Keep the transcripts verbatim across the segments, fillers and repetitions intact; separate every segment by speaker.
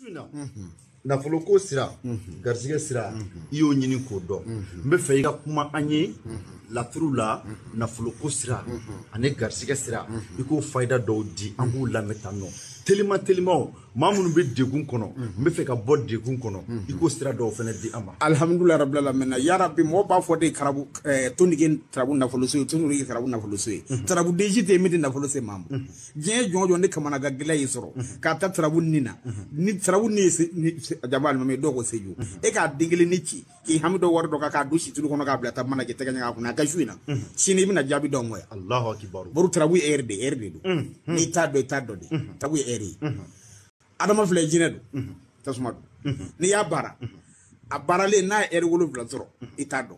Speaker 1: suina nafolo ko sira garsige sira iyo nyini ko do mbe fe ga kuma anye la trula nafolo ko sira ane garsige sira iko faida do di angu la metano telima telima mamunu be degun kono mbe fe ka bod degun kono iko sira do fene di ama
Speaker 2: alhamdulillah rabbil alamin ya rabbi mo ba fo de karabu tonigen trabu nafolo so tonuri karabu nafolo so trabu deji te midi nafolo se mamu je jonjo ne kamana ga gila yisoro ka ta trabu nina ni trabu ni jabal mame do ko seju e ka dingili ni ci ki hamido wardo ka ka dushi tulu kono ka blata mana ke teganya ko na ka shuina shini bina jabi do moya
Speaker 1: Allahu akbar
Speaker 2: boru trabu erde erde do ni tado tado de trabu eri adama fle jinedo tasuma ni ya bara a barale na eri wolo blazoro itado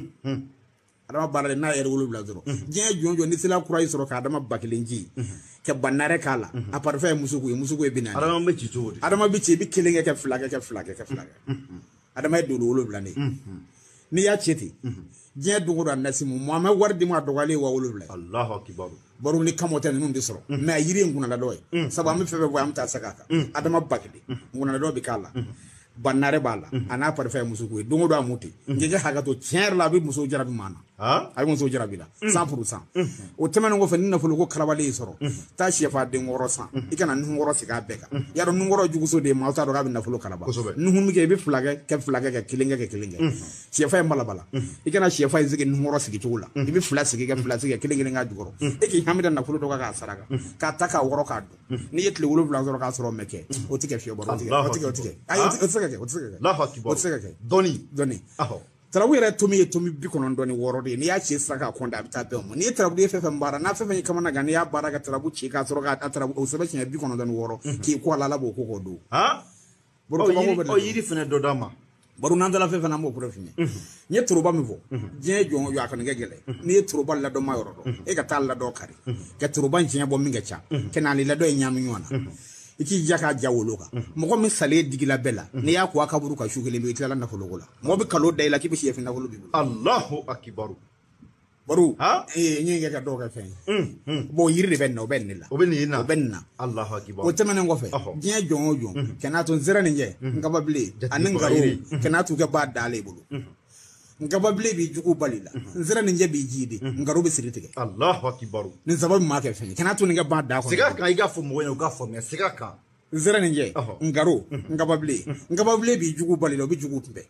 Speaker 2: adama barale na eri wolo blazoro je jonjo ni sila kura isoro ka adama bakilenji ke banare kala a parfait musuku musuku e binani
Speaker 1: adama be ci todi
Speaker 2: adama bi ci bi kilenge ke flage ke flage ke flage adama do wolo blane ni ya cheti je dungo do nasimu mo ma wardi ma dogale wa wolo blane
Speaker 1: Allahu akbar
Speaker 2: baru ni kamote nun disoro na yiri nguna la doy saba mi febe bo am ta sakaka adama bakde nguna la do bi kala banare bala ana parfait musuku dungo do amuti ngege haga to tier la bi muso jarabi mana ha ay muso jarabi la cent pour cent o temene ngo fe ni na fulu ko kalabale soro ta shefa de ngoro cent ikana nu ngoro sika beka yaro nu ngoro juguso de ma ta do ga bi na fulu kalaba nu hum ke bi flage ke flage ke kilinga ke kilinga shefa mbala bala ikana shefa izige nu ngoro sigi tula ibi flage sigi ke flage ke kilinga nga jugoro iki hamida na fulu do ga saraga ka taka woro ka do ni yetle wolo flage do ka soro meke o tike fiyo boro tike o tike o tike ay o tike
Speaker 1: Allahu akbar doni
Speaker 2: doni
Speaker 1: aho
Speaker 2: tarawira tumi tumi bikono doni worode ni ya ci saka konda bita be mo ni tarabu de fefe mbara na fefe kama na gani ya bara ga tarabu ci ka soro ga tarabu o sebe ci bikono doni woro ki ko la la bo ko ko do
Speaker 1: ha boro ko o yiri fene do dama
Speaker 2: baru nan dala fefe na mo pro fini ni turuba mi vo je jo yo akon ngegele ni turuba la do mayoro do e ga tal la do kari ke turuba je bo mi ngacha kenali la do nyam nyona iki jaka jawoloka moko mi sale digila bela ni ya ko akaburu ka shugele mi itala na fologola mo bi kalo dayla ki bi chef na folo bibu
Speaker 1: Allahu akbar
Speaker 2: baru ha eh nyenge ka doga fe bo yirde benno bennila
Speaker 1: o benina
Speaker 2: o benna
Speaker 1: Allahu akbar
Speaker 2: o temene ngo fe je jongo jon kenato zerani nje ngaba bile anan garo kenato ga ba dale bulu ngaba bile bi jugu balila zerani nje bi jide ngaro be sirite
Speaker 1: Allahu akbar
Speaker 2: ni sabab ma ke fe kenato nga ba da ko
Speaker 1: siga ka iga fo mo ga fo me siga ka
Speaker 2: zerani nje ngaro ngaba bile ngaba bile bi jugu balila bi jugu tumbe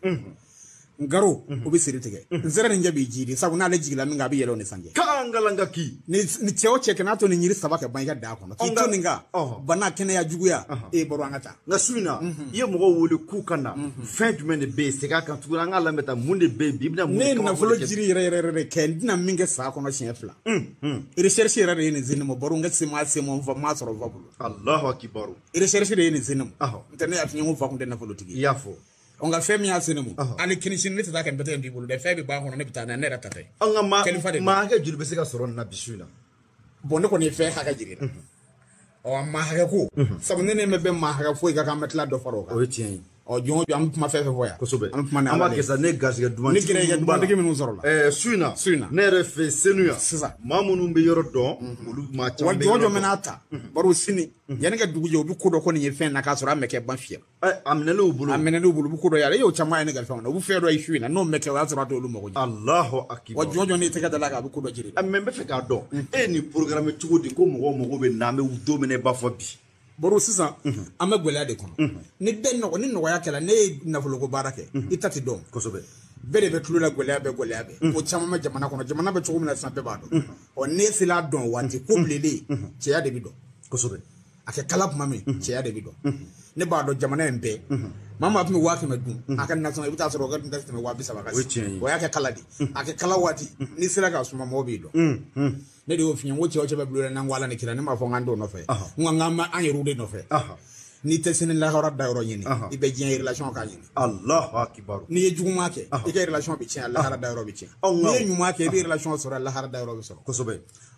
Speaker 2: ngaro obi sirite zerani nje bi jide sabu na le jigila nga bi yelo ne sanje
Speaker 1: ka ngalanga ki
Speaker 2: ni ni cheo cheke nato ni nyiri sabaka banga da ko ki to ninga bana kene ya jugu ya e boro angata
Speaker 1: na suina ye mo wole ku kana fin du mene be siga kan tu nga la meta munde be bibna munde
Speaker 2: ne na folo jiri re re re ken dina minge sa ko no chefla recherche re re ne zinimo boro nga sima simo mva ma soro vabulu
Speaker 1: Allahu akbar
Speaker 2: recherche re ne zinimo ntene afinye mo fa ko de na folo tigi
Speaker 1: yafo
Speaker 2: onga femi ya sinemu ani kinishin ne ta kan beten dibulu de febi ba hono ne bitana ne ratata
Speaker 1: onga ma ma ga julu be siga soro na bisuina
Speaker 2: bonne ko ne fe ha ga jiri o ma ha ko sabu ne ne mebe ma ha fo ga ka metla do faro
Speaker 1: o tien
Speaker 2: o jonjo am ma fefe voya
Speaker 1: ko sobe
Speaker 2: am ma
Speaker 1: ama ke sa ne gasga duman
Speaker 2: ni gire ga duman de min soro la
Speaker 1: eh suina
Speaker 2: suina
Speaker 1: ne refe senuya
Speaker 2: sisa
Speaker 1: mamunu be yoro don ulu ma cha
Speaker 2: be jonjo menata baro sini yani ga duguje obi ko do ko ni fe na ka soro ameke ban fie
Speaker 1: eh amnele ubulu
Speaker 2: amene no ubulu ko do yare yo chama ne ga fe na obu fe do ayi na no meke wa soro do lu mo ko
Speaker 1: Allahu akbar
Speaker 2: o jonjo ni te ga dala ga ko do jiri
Speaker 1: amembe fe ka do e ni programme tugo di ko mo mo be na me do mene ba fo bi
Speaker 2: boro sisa ame gwela de kono ni den no ni no ya kala ne na folo ko barake itati dom
Speaker 1: ko sobe
Speaker 2: bele be tulula gwela be gwela be ko chama ma jamana kono jamana be chugo na sampe ba do o ne sila don wanti ko blele che ya de bido
Speaker 1: ko sobe
Speaker 2: ake kala mame che ya de bido ne ba do jamana embe mama apmi wa ke madu aka na so ibita so roga ndasta me wa bisa ba kasi o ya ke kala di ake kala wati ni sila ga suma mo bido ne de ofinya wo che o che be blule na ngwala ne kila ne ma fo ngando no fe nganga ma anyerude no fe ni tesini la hora da ro nyini ibe jien relation ka nyini
Speaker 1: Allahu akbar
Speaker 2: ni ye juguma ke ike relation bi chen la hara da ro bi chen ni ye nyuma ke bi relation so la hara da ro bi so
Speaker 1: ko sobe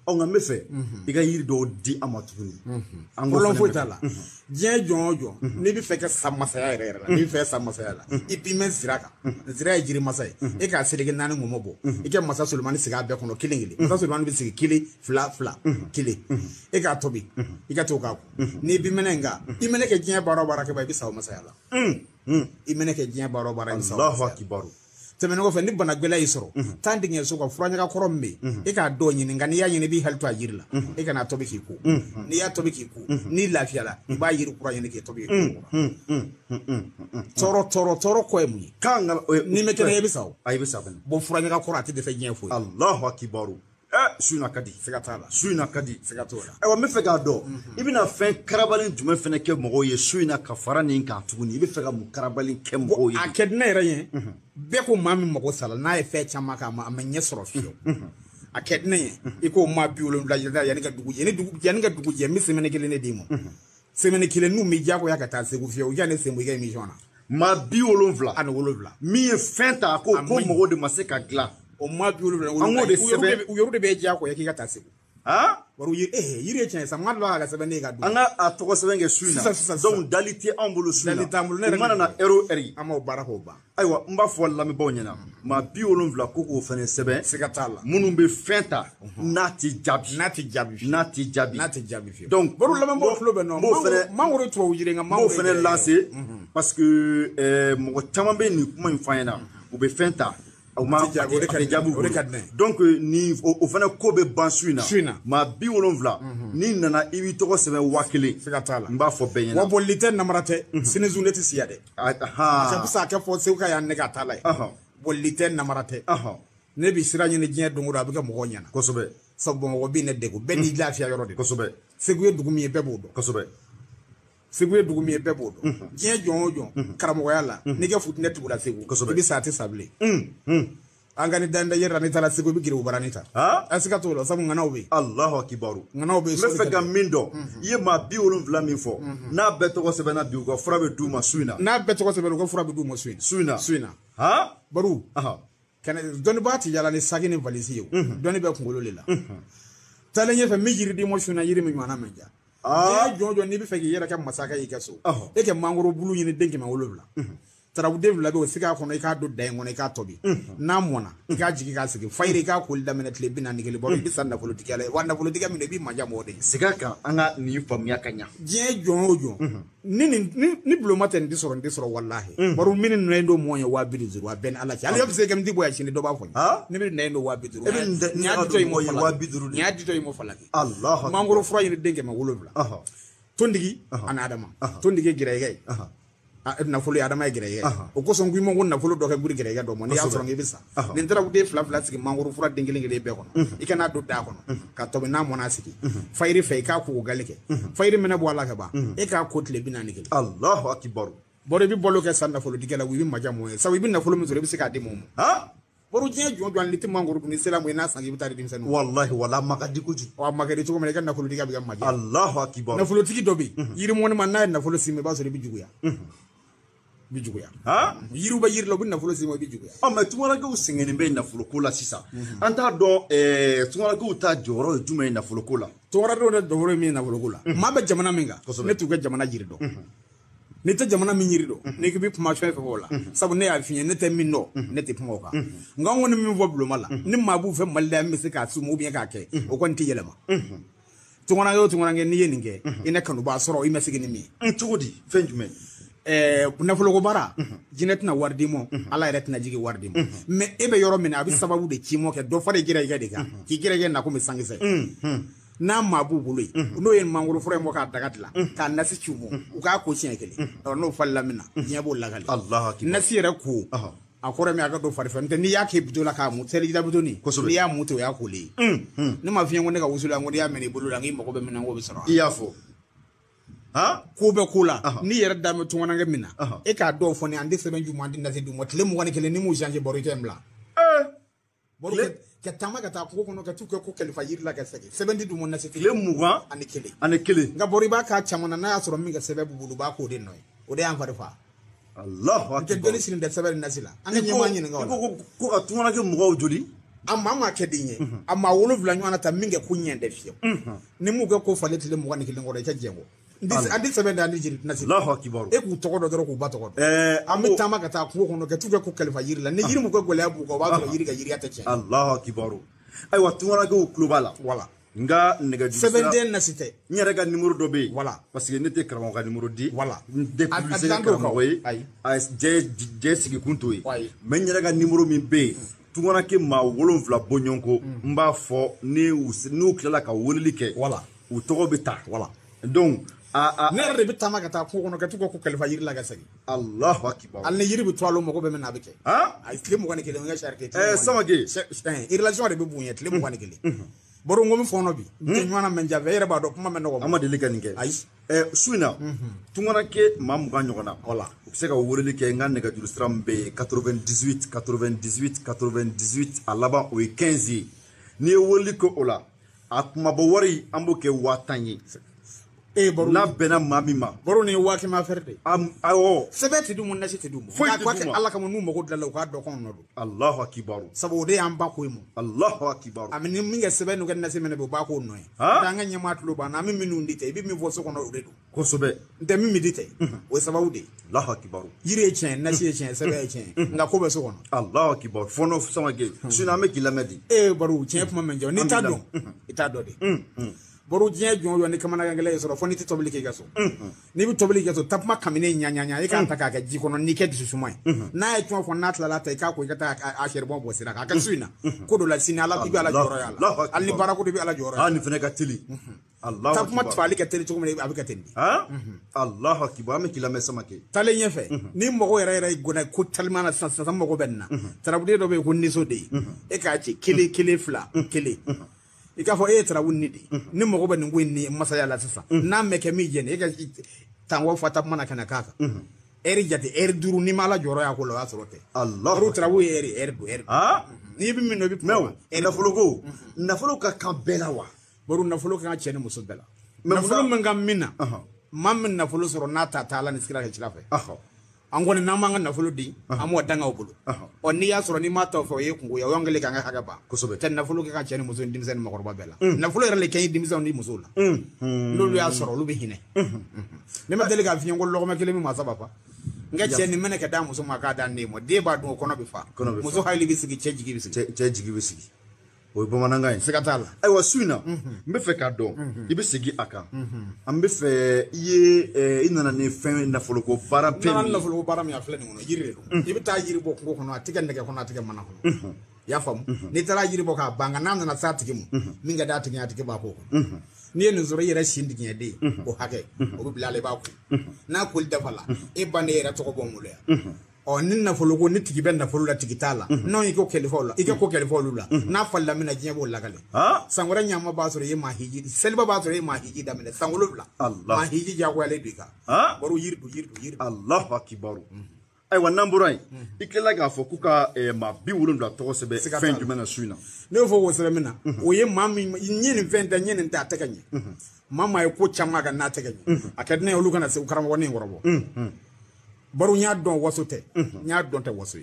Speaker 1: on a fait i ka yiri do di amatuguni
Speaker 2: an ko fo tala je jonjo ni bi fe ka samasaya yere la ni fe samasaya la i bi men siraka sira jiri masay e ka selege nan ngumo bo e ke masa sulmani siga be kono kilingili masa sulmani bi sigi kili fla fla kili e ka tobi i ka to ka ni bi menenga i mene ke je baro baraka ba bi saw masaya la i mene ke je baro baraka saw
Speaker 1: Allahu akbar
Speaker 2: temene ko fe ni bana gbela isoro tandi ngel so ko franya ka korombe e ka do nyini ngani ya nyini bi halto ajirla e kana tobi ki ku ni ya tobi ki ku ni lafiya la ba yiri kura nyini ke tobi ku toro toro toro ko emu
Speaker 1: kanga
Speaker 2: ni me kene yebisaw
Speaker 1: ay bisaw
Speaker 2: bo franya ka korati de fe nyen fo
Speaker 1: Allahu akbar eh suina kadi
Speaker 2: segatala
Speaker 1: suina kadi
Speaker 2: segatola
Speaker 1: e wa me fe ga do ibina fen karabalin jume fene ke mogo ye suina ka farani ka tuguni ibi fe ga mu karabalin ke mogo ye
Speaker 2: akedna irayen be ko mami mogo sala na e fe chama ka ma amenye soro fio akedna iko ma biolo la yani ka dugu yani dugu yani ka dugu je mi semene kele ne dimo semene kele nu mi jako yakata segu fio yani sembo ga mi jona
Speaker 1: ma biolo vla
Speaker 2: an wolo
Speaker 1: mi e fenta ko ko mogo de maseka gla
Speaker 2: o ma biolo la wolo de sebe u yoru de be jako yakika ta segu
Speaker 1: ah
Speaker 2: waru yi eh yire chen sa ngad la ga sebe ne ga du
Speaker 1: anga atoko sebe nge suina donc dalité ambulu suina
Speaker 2: dalite ambulu ne
Speaker 1: mana na ero eri
Speaker 2: ama barako ba
Speaker 1: aywa mba fo la mi bonyana ma biolo vla ko ko fene sebe
Speaker 2: segatala
Speaker 1: munum be fenta nati jabi
Speaker 2: nati jabi
Speaker 1: nati jabi
Speaker 2: nati jabi fio
Speaker 1: donc
Speaker 2: baru la mo flo be no mangoro to wujire nga
Speaker 1: mangoro fene lancer parce que euh mo tamambe ni kuma infayena ou be fenta donc ni o fana ko be bansuina ma bi wolonvla ni nana ibi to sebe wakile mba fo benyana
Speaker 2: wa bolite namarate sinezuneti siade aha sa kusa ka fo se ka ya ne ka tala aha bolite namarate aha ne bi siranye ne jiya dungura bi ka mo nyana
Speaker 1: ko sobe
Speaker 2: so bon wo bi ne dego be ni lafiya yoro de
Speaker 1: ko sobe
Speaker 2: seguye dugumi e bebo do
Speaker 1: ko sobe
Speaker 2: seguye dugumi e bebo do jiya jon jon karamo yalla ni ke fut net bula segu bi sati sable angani danda yera ni tala sego bigiri ubaranita
Speaker 1: ha
Speaker 2: asika to lo sabu ngana obe
Speaker 1: Allahu akbar
Speaker 2: ngana obe
Speaker 1: me fe ga mindo ye ma bi wolon vla mi fo na beto ko sebe na bi ko fra be du ma suina
Speaker 2: na beto ko sebe ko fra be du ma suina
Speaker 1: suina
Speaker 2: suina
Speaker 1: ha
Speaker 2: baru
Speaker 1: aha
Speaker 2: kana doni bati yala ni sagini valisi yo doni be kungolo lela tala nye fe mi yiri di mo suina yiri mi mana menja ah jojo ni bi fe yera ka masaka yikaso e ke mangoro bulu yini denki ma wolobla tara bu devla be sika kono i ka do day ngone ka tobi na mona i ka jigi ka sigi fayre ka ko da menet le binani ke le boro bi sanda politique ale wanda politique mi ne bi maja mode
Speaker 1: sika ka anga ni famia kanya
Speaker 2: je jonjo ni ni ni blomaten di soro ndi soro wallahi boro min ne ndo moyo wa bi zuru wa ben ala ci ale yob se kam di boya ci ni do ba fo ni mi ne ndo wa bi zuru nyaadi to mo wa bi zuru nyaadi to mo falaki
Speaker 1: allah
Speaker 2: mangoro fro yi denke ma wolobla aha tondigi ana adama tondigi gire gay aha na fulu adama gire ye o ko son guimo wonna fulu do ka guri gire ya do mo ni ya so ngi bisa ni ndara bu de fla fla sigi mangoro fura dengele ngele be kono ikana do da kono ka to be na mona sigi fayri fe ka ko galike fayri mena bo ala ka ba e ka ko tle binani ke
Speaker 1: Allahu akbar
Speaker 2: bore bi bolo ke sanda fulu digela wi ma jamo e sa wi bin na fulu mi zore bi sika de mo ha boru je jo do liti mangoro ni selamu na sangi bitari dim sanu
Speaker 1: wallahi wala makadi ko ji
Speaker 2: wa makadi to ko me kan na fulu diga bi ma
Speaker 1: Allahu akbar
Speaker 2: na fulu tigi dobi yiri mo ni man na na fulu simi ba so bi juguya bijuguya
Speaker 1: ha
Speaker 2: yiruba yirlo bu na fulo simo bijuguya
Speaker 1: ah mais tu wala ko singeni be na fulo ko la sisa anta do eh tu wala ko ta joro duma na fulo ko la
Speaker 2: to wara do do horo mi na fulo ko la ma ba jamana minga ne tu ga jamana yirido ne ta jamana min yirido ne ke bi kuma chwe fe wala sabu ne ya finye ne te min no ne te pmo ka nga woni mi vo blo mala ni ma bu fe malda mi se ka su mu bi ka ke o kon ti yelema tu wana yo tu wana nge ni yeninge ine kanu ba soro i mesigi ni mi
Speaker 1: ntudi fenjume
Speaker 2: eh nafolo ko bara jinet na wardi mo ala ret na jigi wardi mo mais ebe yoro min abi sababu de chimo ke do fare gira gira de ka ki gira gira na ko mi sangise na mabu bului no yen manguru fure mo ka dagatla ka nasi chumo u ka ko chen kele no falla mina nya bo lagali
Speaker 1: allah akbar
Speaker 2: nasi re ko akore mi aga do fare fante ni yake bidola ka mu seri da bidoni ni ya muto ya kule ni ma fiyen wonde ka wusula ngodi ya meni bulula ngi mako be mina ngo be sara
Speaker 1: iyafo ha
Speaker 2: ko be kula ni yere da me tungana nga mina e ka do foni ande seben ju mandi nasi du motle mo woni kele ni mu janje borite mla eh borite ke tamaga ta ko kono ka tuke ko kele fayir la ka sege seben du mon nasi
Speaker 1: le muwa
Speaker 2: ane kele
Speaker 1: ane kele
Speaker 2: nga boriba ka chamana na asoro mi ga sebe bulu ba ko de noy o de an fa
Speaker 1: allah akbar
Speaker 2: ke doni sin de sebe nasila anga nyama nyi nga wala
Speaker 1: ko ko tungana ke muwa joli
Speaker 2: amma ma kedinye amma wolo vlanyo na ta minge kunyende fio ni muga ko fale tile mo ngani kilingo cha jengo ndis andi sebenda andi jiri na
Speaker 1: Allahu akbar
Speaker 2: e ku tokodo doro ku bato eh ami tamaka ta ku kono ke tuga ko kalifa yiri la ni yiri mo ko gole abu ko ba yiri ga yiri ata chen
Speaker 1: Allahu akbar ay wa tumara go klubala
Speaker 2: wala
Speaker 1: nga nega
Speaker 2: ju sebende na cité
Speaker 1: ñere ga numéro do be
Speaker 2: wala
Speaker 1: parce que nete karamo ga numéro dix
Speaker 2: wala
Speaker 1: depuis c'est karamo way ay je je sigi kunto yi mais ñere ga numéro mi be tungona ke ma wolonfla bonyonko mba fo ni nu kila ka wolili ke
Speaker 2: wala
Speaker 1: u togo bita
Speaker 2: wala
Speaker 1: donc a a
Speaker 2: ne rebe tamaka ta ko kono ke tugo ko kalifa yiri la ga sagi
Speaker 1: Allahu akbar
Speaker 2: al ne yiri bi toalo mo ko be men abike
Speaker 1: ha
Speaker 2: ay tile mo ngani ke nga sharke
Speaker 1: eh Samake
Speaker 2: eh relation de be bunye tile mo ngani ke boro ngomi fono bi te nywana menja vere ba do kuma men no
Speaker 1: amade lika ninge
Speaker 2: ay
Speaker 1: eh suina tungona ke mamu ga nyogona
Speaker 2: wala
Speaker 1: u se ka wolili ke nga nega juru stram be quatre-vingt-dix-huit quatre-vingt-dix-huit quatre-vingt-dix-huit alaba o quinze ni wolili ko ola akuma bo wari ambo ke watanye
Speaker 2: e boro
Speaker 1: na bena mamima
Speaker 2: boro ni waki ma ferde
Speaker 1: am ayo
Speaker 2: sebeti dum na siti dum ka kwa ke Allah kam nu mo ko dalla ko do kon no
Speaker 1: Allahu akbar
Speaker 2: sabo de am ba ko mo
Speaker 1: Allahu akbar
Speaker 2: amini minga sebenu gan na semene bo ba ko no ta nga nyama tulo ba na mi minu ndite bi mi vo so ko no de do
Speaker 1: ko sobe
Speaker 2: nte mi mi dite o sabo de
Speaker 1: Allahu akbar
Speaker 2: yire chen na sie chen sebe chen nga ko be so ko no
Speaker 1: Allahu akbar fono Samake suina me kilamedi
Speaker 2: e baro chen kuma menjo ni ta do ita do de boro je jon yo ni kamana ngale so fo ni titobli ke gaso ni bi tobli ke so tapma kamine nya nya nya e kan taka ka ji kono ni ke disu sumai na e ton fo na tla la ta ka ko ka a sher bon bo sira ka ka suina ko do la sina ala bi ala joro yalla ali barako bi ala joro
Speaker 1: ani fene ka tili Allah
Speaker 2: tapma tfali ka teli to me abika tendi
Speaker 1: ha Allah akbar me kilame Samake
Speaker 2: tale nyefe ni mo ko yere yere gona ko talmana san san mo ko benna tarabude do be ko ni so de e ka ci kele kele fla kele ika fo e tra wonni di ni mo ko ben ngweni masaya la sasa na meke mi jene ika tanwo fata mana kana kaka eri jati eri duru ni mala joro ya ko lo asrote Allah ru tra wu eri eri du eri ha ni bi mi no bi mew na fulugo na fuluka kambela wa boru na fuluka ka chene muso bela na fulu menga mina mam na fulu soro na ta tala ni skira ka chilafe aha angone na manga na fulu di amo danga obulu oni ya soro ni mata fo ye kungu ya wangele kanga haga ba ten na fulu ka chene muso ndim sen makorba bela na fulu rele kay dim sen ni muso la lolu ya soro lu bi hine ne ma dele ga fi ngol lo ma kele mi ma sababa nga chene mene ka da muso ma ka da ne mo de ba do kono bi fa muso hayli bi sigi cheji gi bi sigi cheji gi bi sigi o bo mananga en sekatala
Speaker 1: ay wa suina mbe fe ka do ibe sigi aka ambe fe ye inana ne fe na folo ko bara pe
Speaker 2: na na folo ko bara mi afle ni ngono yiri do ibe ta yiri bo ko kono atiga ndege kono atiga mana kono ya fam ni tara yiri bo ka banga na na sa atiga mu minga da atiga atiga ba ko ni en zoro yira shindi nya de o hake o bi bilale ba ko na ko da fala e bane yira to ko bo mu le o nin na folo ko ni tigi ben na folo la tigi tala non iko kele folo iko ko kele folo la na falla mina jinya bo la gale sangora nyama ba so re ma hiji selba ba so re ma hiji da mina sangolo la ma hiji ja ko ale dika boru yirdu yirdu yirdu
Speaker 1: Allahu akbar ay wa namburai ikela ga fo kuka e ma bi wulun da to sebe fen jumena suina
Speaker 2: ne fo wo sebe mina o ye mami nyini fen da nyini ta takanye mama e ko chama ga na takanye akadne olu kana se ukarama woni ngorobo baru nya don wasote nya don te wasoyi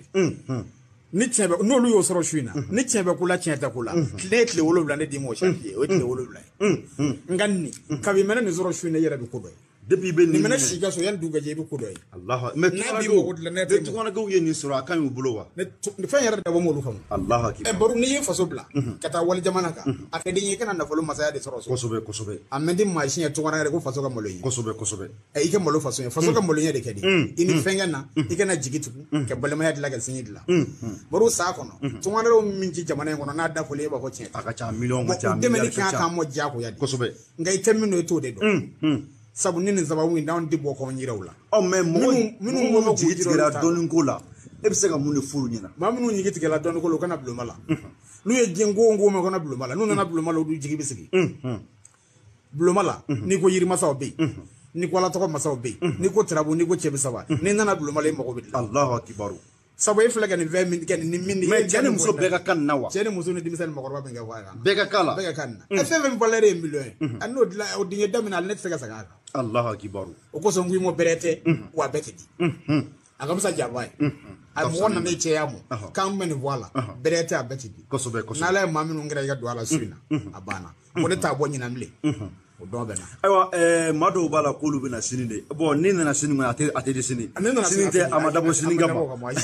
Speaker 2: ni tiebe no lu yo soro shuina ni tiebe kula tienta kula kletle wolo bla ne dimo chantier o te wolo bla nganni kabi mena ni soro shuina yera bi kudo
Speaker 1: depuis ben
Speaker 2: ni mena shiga so yan duga je bi kudo
Speaker 1: Allah mais tu go de tu gona go yeni soro kan yu bulowa
Speaker 2: ne fa yara da bo mo lu fam
Speaker 1: Allah akbar
Speaker 2: e baru ni faso bla kata wal jamana ka akadi ni kana na folo masaya de soro so
Speaker 1: kosobe kosobe
Speaker 2: amedi machine to gona ko faso ka molo yi
Speaker 1: kosobe kosobe
Speaker 2: e ike molo faso faso ka molo yi de kedi ini fenga na ike na jigitu ke balema ya dilaga sinidla baru sa kono to gona ro minji jamana ngono na da folo ba ko chen
Speaker 1: aka cha million ka cha
Speaker 2: million ka ka mo ja ko ya
Speaker 1: kosobe
Speaker 2: ngai temino to de do sabu nini zabawu ndaw ndi boko nyirawla
Speaker 1: o me mo minu mo mo jigira don ngola e bi se ka mun furu nyina
Speaker 2: ma minu nyigi tigela don ko lo kana blo mala lu ye jengo ngo me kana blo mala nu na blo mala du jigi bisigi blo mala ni ko yiri masaw be ni ko la to ko masaw be ni ko trabu ni ko chebe sawa ni na blo mala mo ko bi
Speaker 1: Allahu akbar
Speaker 2: sabu e flega ni vingt minutes ni minutes
Speaker 1: me jani muso bega kan nawa
Speaker 2: jani muso ni dimisen mo ko ba benga wa
Speaker 1: bega kala
Speaker 2: bega kan e fe vingt valeur million anno dila o dinye damina net sega saga
Speaker 1: Allahu akbar
Speaker 2: o ko so ngui mo berete wa bekedi aka musa jabai ay mo wonna ne cheyamo kam men voila berete abeti
Speaker 1: kosobe kosobe
Speaker 2: nala mami no ngira ga doala suina abana mo de ta bonni namle o do bena
Speaker 1: aywa eh mado bala kolu bena sini de bon ni na sini ma ate ate de sini sini te amada bo sini gama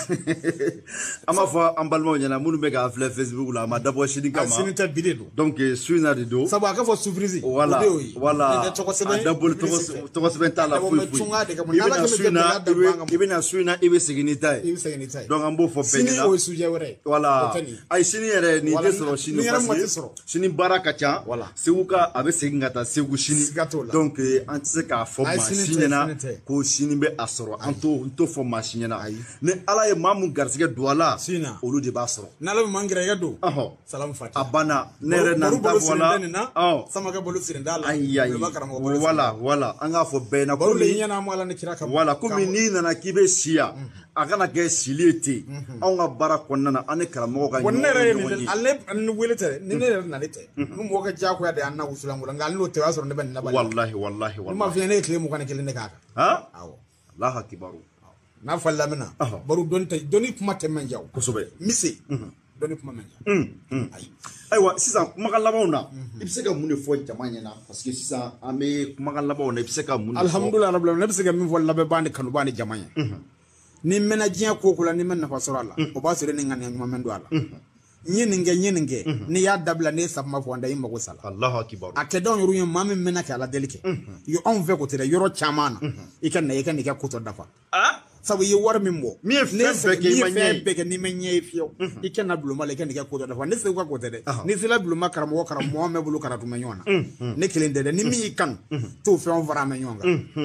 Speaker 1: ama fa ambalmo nyana munu be ga afle Facebook la amada bo sini gama
Speaker 2: sini te bidedo
Speaker 1: donc suina de do
Speaker 2: sabo aka fo surprise
Speaker 1: voilà voilà double to to benta la fu fu ibena suina ibena suina ibe sigini tai donc ambo fo
Speaker 2: sini o suje wore
Speaker 1: voilà ay sini ere ni de soro sini sini baraka cha sewuka abe sigingata segu sini donc an se ka fo machine na ko sini be asoro anto to fo machine na ne ala ye mamu garsige douala olu de ba soro
Speaker 2: nala mangira ga do
Speaker 1: aho
Speaker 2: salam fati
Speaker 1: abana nere na ta wala
Speaker 2: oh sama ga bolu sirindala
Speaker 1: wala wala anga fo be na
Speaker 2: ko le nyana mo ala ne kira ka
Speaker 1: wala ko mi ni na kibe sia agana ge silete anga bara konna ane karamo ga
Speaker 2: ni nere ni alle an welete ni nere na lete mu mo ga ja ko ya de anna usula ngula ngal no te wasoro ne ben na bali
Speaker 1: wallahi wallahi wallahi
Speaker 2: ma fi ne kle mu kana kele ne kaka
Speaker 1: ha awo allah akbaru
Speaker 2: na falla mina baru don tay doni kuma te men jaw
Speaker 1: ko sobe
Speaker 2: misi doni kuma men jaw
Speaker 1: ay aywa sisan kuma labaw na ibse ka mun fo jamanya na parce que sisan ame kuma labaw na ibse ka mun
Speaker 2: alhamdulillah rabbil alamin ibse ka min fo labe bandi kanu bandi jamanya ni mena jiya ko kula ni men na fasoro ala o ba sire ni ngane ngama men do ala nyeninge nyeninge ni ya dabla ne sabma fo nda yimba ko sala
Speaker 1: allah akbar
Speaker 2: akedon yuru yem mamme mena ka ala delike yo on ve ko tere yoro chamana ikan na ikan ka ko to dafa ah sabu ye war min mo
Speaker 1: mi fe ke manye
Speaker 2: be ke ni menye fio ikan na bluma le kan ka ko to dafa ne se ko ko tere ni sila bluma karamo karamo me bulu karatu menyona ne kilende ni mi kan to fe on vara menyonga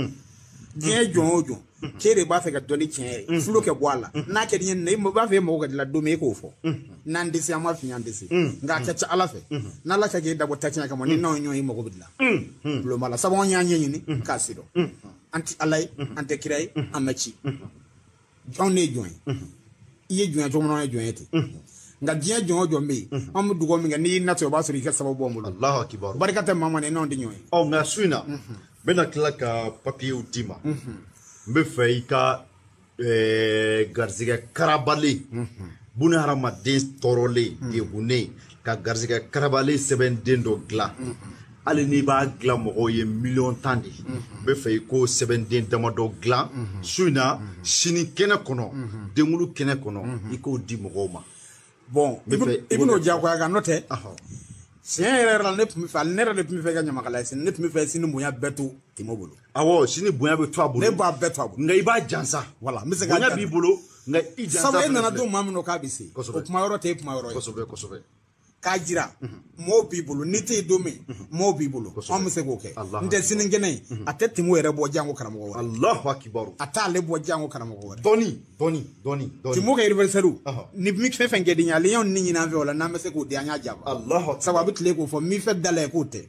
Speaker 2: je jojo kere ba fe ga doni chen flo ke boala na ke nyen ne mo ba fe mo ga la do me ko fo nan disi ama fi nyan disi nga ke cha ala fe na la ke da bo tachina ka mo ni no nyo yi mo ko bidla lo mala sabon nya nyen ni ka sido anti alai ante kirai amachi jonne join iye join to mo no join ete nga dia jojo me am dugo mi nga ni na to ba so ri ka sababu mo
Speaker 1: allah akbar
Speaker 2: barkata mama ne non di nyoy
Speaker 1: o nga suina bena klaka papier udima mbe feika eh garziga karabali buna harama de torole de bune ka garziga karabali seben dendo gla ale ni ba gla mo ye million tandi mbe feiko seben den damado gla suina shini kene kono dengulu kene kono iko di mo ma
Speaker 2: bon ibno jakwa ga note sien la ne pumi fa ne re pumi fe ga nyama kala sin ne pumi fe sin mo ya beto timobolo
Speaker 1: awo sini bonya be to abolo
Speaker 2: ne ba beto abolo
Speaker 1: ngai ba jansa
Speaker 2: voilà mi se ga
Speaker 1: bonya bi bolo ngai i jansa
Speaker 2: sabe na do mamu no ka bisi o kuma yoro te kuma yoro
Speaker 1: kosobe kosobe
Speaker 2: kajira mo bibulu ni te do me mo bibulu o mi se go ke nte sin ngene atete mo ere bo jango karamo go
Speaker 1: allahu akbar
Speaker 2: ata le bo jango karamo go
Speaker 1: doni doni doni doni
Speaker 2: ti mo ga anniversaire ni mi fe fe ngedi nya le yon ni nyina ve wala na me se go de anya jaba
Speaker 1: allah
Speaker 2: sababu tle go fo mi fe dale ko te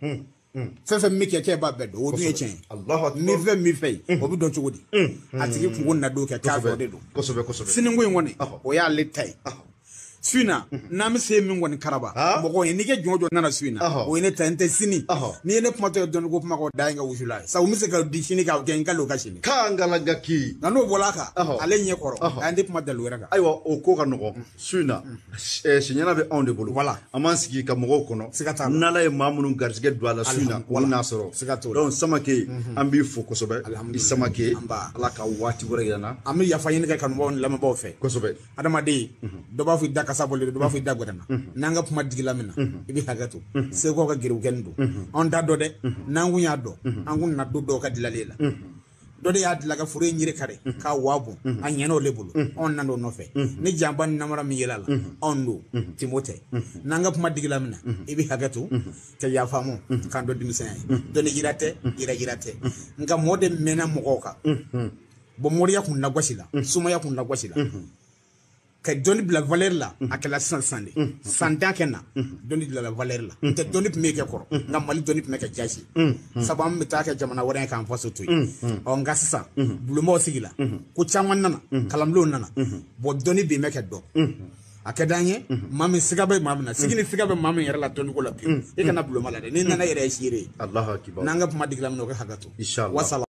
Speaker 2: fefe mi ke ke ba bedo o bi chen
Speaker 1: allah
Speaker 2: mi fe mi fe o bi don chugodi atiki kungo na do ke ka fo de do
Speaker 1: kosobe kosobe
Speaker 2: siningo ngone o ya le tai suina na mi se mi ngoni karaba bogo ni ke jojo na na suina o ne tante sini ni ne kuma to don go kuma ko dai nga wusula sa o mi se ka di sini ka ke ngalo ka sini
Speaker 1: ka ngala gaki
Speaker 2: na no bolaka ale nye koro andi kuma dalu raka
Speaker 1: aywa o ko ka no suina eh sinyana be on de bolo
Speaker 2: voilà
Speaker 1: amanski ka mo kono nala e mamunu garsige douala suina wala soro donc samake ambi fo kosobe samake ala ka wati bore yana
Speaker 2: ami ya fayini ka kan won lama bo fe
Speaker 1: kosobe
Speaker 2: adama de do ba fu kasabole do ba fu dagotana nanga puma digila mina ibi hagato se ko ka giru kendo on da do de nangu nya do angu na do do ka dilalela do de ya dilaga fure nyire kare ka wabu anyeno lebulu on nando no fe ni jamba ni namara mi yelala on do timote nanga puma digila mina ibi hagato te ya famu kan do dimisen do ni jirate ira jirate nga mode mena mokoka bo moriya kun na gwasila suma ya kun na gwasila que doni la valeur la akela cent sande sanda kena doni la valeur la te doni meke koro nga mali doni meke jashi sabam mitaka jamana wore kan faso tuy o nga sisa bulumo sigila ku chamwan nana kalamlo nana bo doni be meke do akedanye mami sigabe mamna sigini sigabe mami yara la doni ko la pi e kana bulumo la de ni nana yere shire allah akbar nanga puma diglam no ka hagato inshallah